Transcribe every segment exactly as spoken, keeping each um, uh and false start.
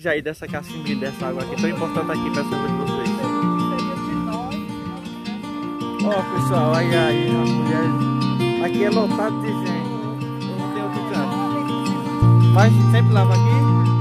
Já aí dessa cacimbinha, dessa água aqui, tão importante aqui para a saúde de vocês. Ó, oh, pessoal, aí, aí, as mulheres. Aqui é lotado de gente. Não tem outro canto. Mas sempre lava aqui.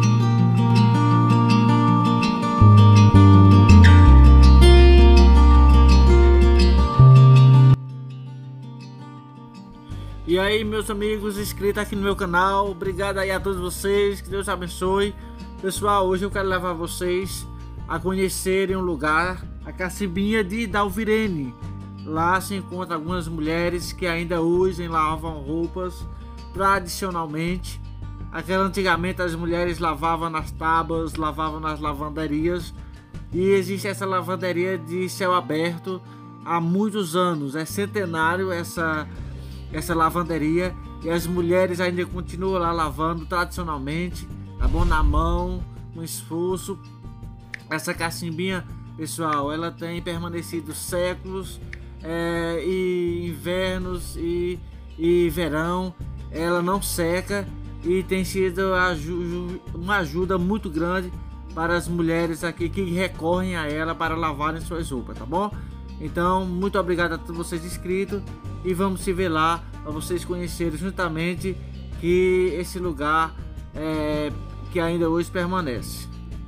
E aí, meus amigos inscritos aqui no meu canal, obrigado aí a todos vocês, que Deus abençoe. Pessoal, hoje eu quero levar vocês a conhecerem um lugar, a Cacimbinha de Dalvirene. Lá se encontra algumas mulheres que ainda usam, lavam roupas tradicionalmente. Aquela antigamente as mulheres lavavam nas tábuas, lavavam nas lavanderias. E existe essa lavanderia de céu aberto há muitos anos, é centenário essa, essa lavanderia. E as mulheres ainda continuam lá lavando tradicionalmente, tá bom? Na mão, com esforço. Essa cacimbinha, pessoal, ela tem permanecido séculos, é, e invernos e, e verão. Ela não seca e tem sido aju uma ajuda muito grande para as mulheres aqui que recorrem a ela para lavarem suas roupas, tá bom? Então, muito obrigado a todos vocês inscritos e vamos se ver lá para vocês conhecerem juntamente que esse lugar é, que ainda hoje permanece.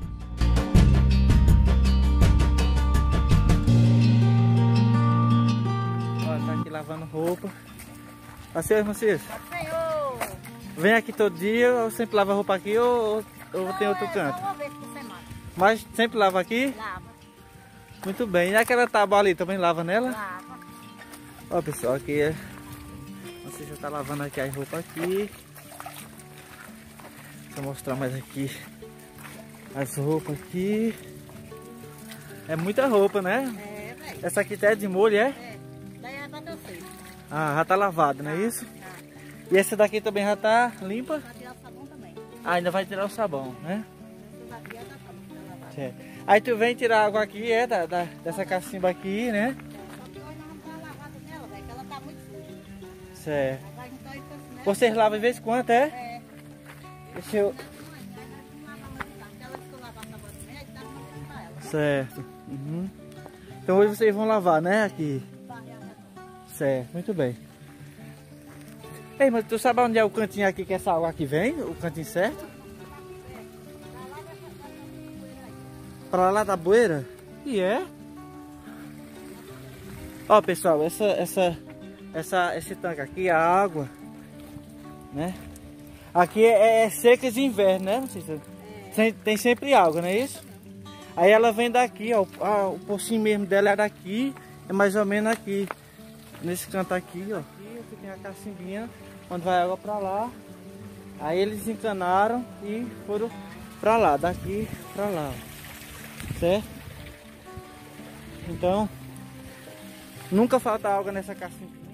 Ó, tá aqui lavando roupa. Passeio, irmão Cis? Passeio! Vem aqui todo dia ou sempre lava roupa aqui ou, ou Não, tem outro é canto? só uma vez por semana. Mas sempre lava aqui? Lava. Muito bem. E aquela tábua ali também lava nela? Lava. Ó, pessoal, aqui é... Você já tá lavando aqui as roupas aqui. Deixa eu mostrar mais aqui as roupas aqui. É muita roupa, né? É, velho. Essa aqui tá de molho, é? É. Daí é pra torcer. Ah, já tá lavada, não é isso? Tá. E essa daqui também já tá limpa? Vai tirar o sabão também. Ah, ainda vai tirar o sabão, né? Essa daqui é da sabão, tá lavada. Certo. Aí tu vem tirar água aqui, é? Da, da, dessa cacimba aqui, né? É, só que hoje nós vamos dar uma lavada nela, velho, que ela tá muito suja. Certo. Nós vai juntar isso assim, né? Vocês lavam de vez em quando, é? É. Deixa eu... Certo. Uhum. Então hoje vocês vão lavar, né? Aqui. Certo, muito bem. Ei, mas tu sabe onde é o cantinho aqui que essa água aqui vem? O cantinho certo? Pra lá da bueira? E é? Ó, pessoal, essa, essa, essa, esse tanque aqui, a água, né? Aqui é, é seca de inverno, né? Não sei se... tem, tem sempre água, não é isso? Aí ela vem daqui, ó, ah, o pocinho mesmo dela é daqui, é mais ou menos aqui, nesse canto aqui, ó. Aqui tem a cacimbinha, onde vai água pra lá. Aí eles encanaram e foram pra lá, daqui pra lá, ó. Certo? Então, nunca falta água nessa cacimbinha.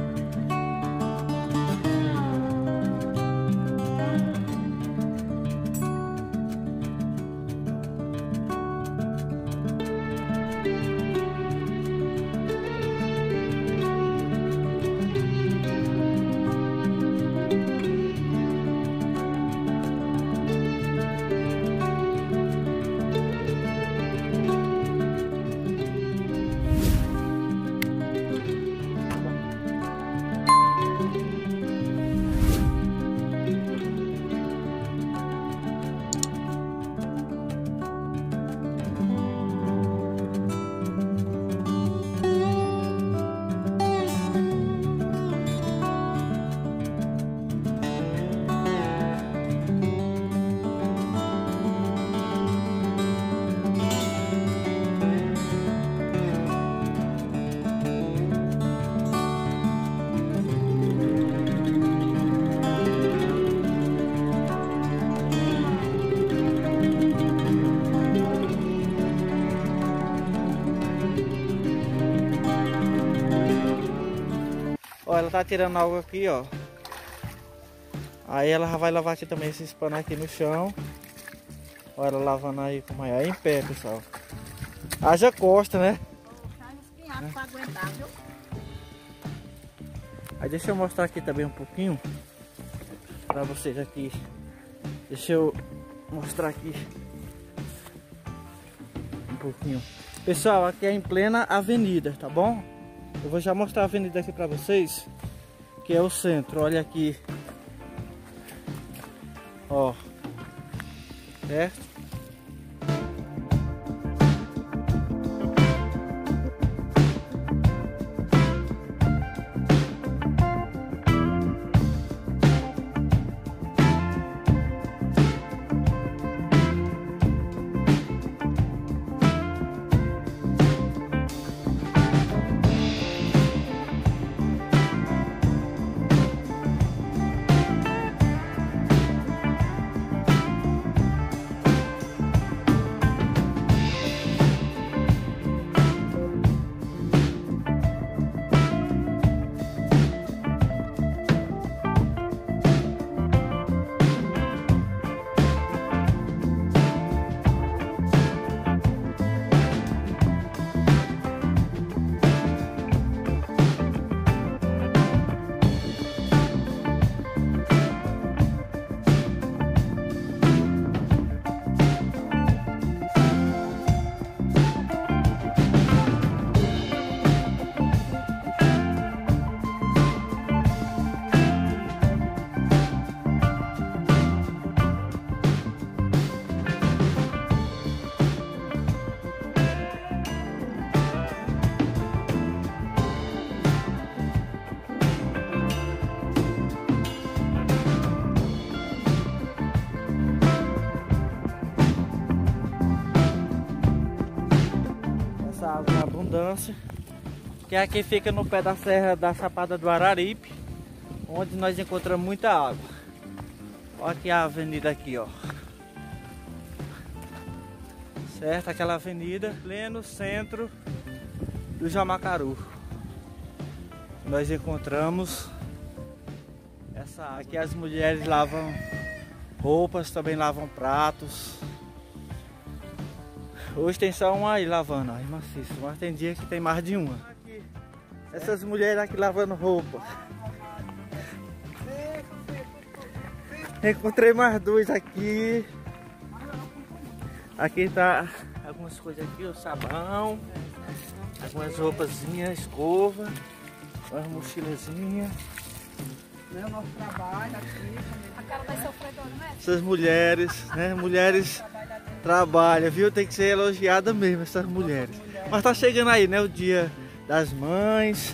Ó, ela tá tirando água aqui, ó. Aí ela já vai lavar aqui também esses panos aqui no chão. Ó, ela lavando aí com maior em pé, pessoal. Haja costa, né? É. Pra aguentar, viu? Aí deixa eu mostrar aqui também um pouquinho pra vocês aqui. Deixa eu mostrar aqui pouquinho. Pessoal, aqui é em plena avenida, tá bom? Eu vou já mostrar a avenida aqui pra vocês, que é o centro, olha aqui. Ó, certo? Água em abundância, que aqui fica no pé da serra da Chapada do Araripe, onde nós encontramos muita água. Olha aqui a avenida aqui, ó, certo? Aquela avenida pleno centro do Jamacaru. Nós encontramos essa água. Aqui as mulheres lavam roupas, também lavam pratos. Hoje tem só uma aí lavando, aí maciço, mas tem dia que tem mais de uma. Aqui, essas mulheres aqui lavando roupa. Encontrei mais dois aqui. Aqui tá algumas coisas aqui, o sabão, algumas roupazinhas, escova, umas mochilazinhas. É o nosso trabalho aqui. A cara vai sofredora, né? Essas mulheres, né? Mulheres trabalham, viu? Tem que ser elogiada mesmo, essas mulheres. Mas tá chegando aí, né? O dia das mães.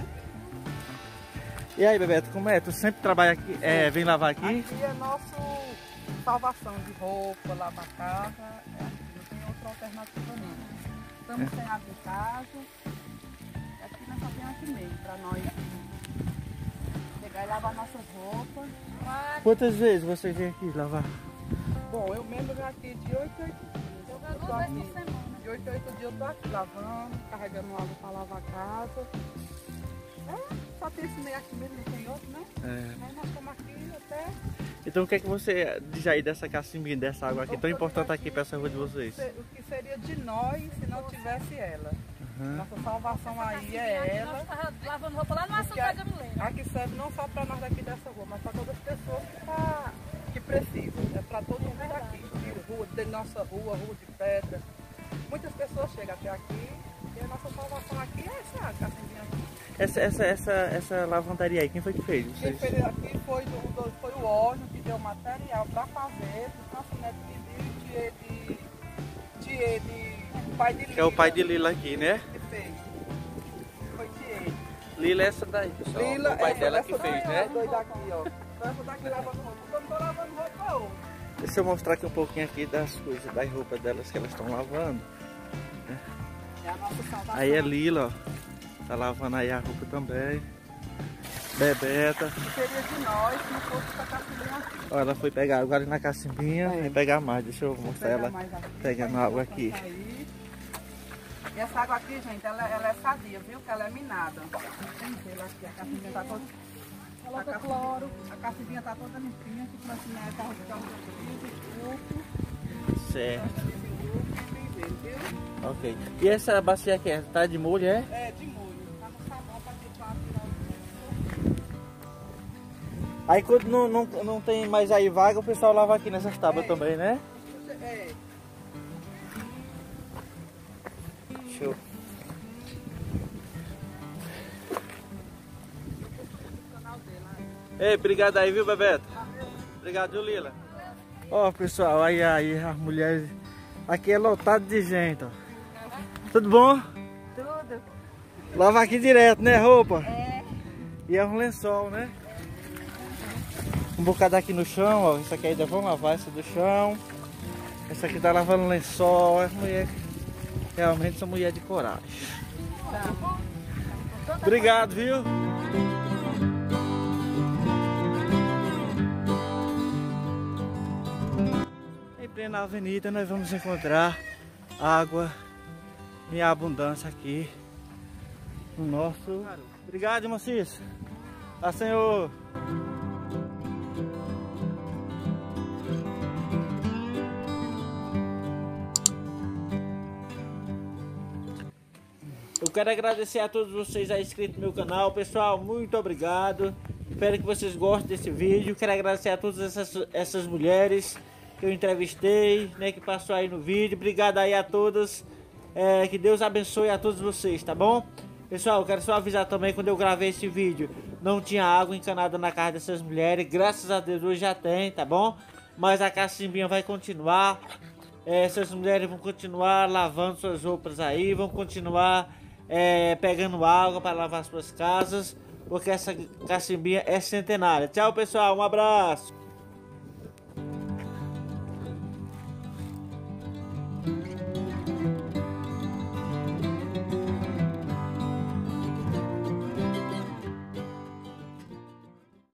E aí, Bebeto, como é? Tu sempre trabalha aqui? É, vem lavar aqui? Aqui é nosso salvação de roupa, lavar casa. É aqui, não tem outra alternativa não. Estamos sem água em casa. Aqui nós só temos aqui mesmo, pra nós pegar e lavar nossas roupas. Quantas vezes você vem aqui lavar? Bom, eu mesmo já aqui de oito em oito dias. Eu tô aqui, de oito em oito dias eu tô aqui lavando, carregando água para lavar a casa. É, só tem esse meio aqui mesmo, não tem outro, né? É. Aí nós estamos aqui até... Então o que é que você diz aí dessa cacimbinha, dessa água aqui tão importante aqui para essa rua de vocês? O que seria de nós se não tivesse ela? Uhum. Nossa salvação aí é ela. Nós lavando roupa lá no açucar de Mulher. Aqui serve não só para nós daqui dessa rua, mas para todas as pessoas que, tá, que precisam. É para todo mundo aqui. De rua, de nossa rua, rua de pedra. Muitas pessoas chegam até aqui e a nossa salvação aqui é essa cacimbinha aqui. Essa, essa, essa, essa lavandaria aí, quem foi que fez? Quem fez aqui foi, do, foi o órgão que deu material para fazer. O nosso neto pediu de, de, de, de o pai de Lila. Que é o pai de Lila aqui, né? Que fez. Foi de ele. Lila é essa daí, pessoal. Lila, o pai é, dela que fez, né? Dois daqui, ó. Essa daqui lavando roupa. Eu não tô lavando roupa hoje. Deixa eu mostrar aqui um pouquinho aqui das coisas, das roupas delas que elas estão lavando. É a nossa salvação. Aí é Lila, ó. Tá lavando aí a roupa também. Bebeta. Seria de nós se não fosse essa cacimbinha aqui. Ó, ela foi pegar água ali na cacimbinha é. e pegar mais. Deixa eu mostrar ela pegando água aqui. Aí. E essa água aqui, gente, ela, ela é sadia, viu? Que ela é minada. Tem gelo aqui, a cacimbinha tá toda... Coloca cloro. A cacimbinha tá toda limpinha, que pra ensinar essa roupa de certo. Ok. E essa bacia aqui, tá de molho, é? É, de molho. Tá no sabão pra tirar o... Aí quando não, não, não tem mais aí vaga, o pessoal lava aqui nessas tábuas é, também, né? É. Show. Ei, obrigado aí, viu, Bebeto? Obrigado, viu, Lila? Ó, pessoal, aí, aí, as mulheres. Aqui é lotado de gente, ó. Tudo bom? Tudo. Lava aqui direto, né, roupa? É. E é um lençol, né? Um bocado aqui no chão, ó. Isso aqui ainda vão lavar, essa do chão. Essa aqui tá lavando lençol. As mulheres realmente são mulher de coragem. Tá. Obrigado, viu? Em plena avenida nós vamos encontrar água em abundância aqui no nosso... Obrigado, irmão Cício. Tá, senhor. Eu quero agradecer a todos vocês aí inscritos no meu canal. Pessoal, muito obrigado. Espero que vocês gostem desse vídeo. Quero agradecer a todas essas, essas mulheres que eu entrevistei, né, que passou aí no vídeo. Obrigado aí a todas. É, que Deus abençoe a todos vocês, tá bom? Pessoal, eu quero só avisar também, quando eu gravei esse vídeo, não tinha água encanada na casa dessas mulheres. Graças a Deus hoje já tem, tá bom? Mas a cacimbinha vai continuar. É, essas mulheres vão continuar lavando suas roupas aí, vão continuar é, pegando água para lavar suas casas, porque essa cacimbinha é centenária. Tchau, pessoal, um abraço.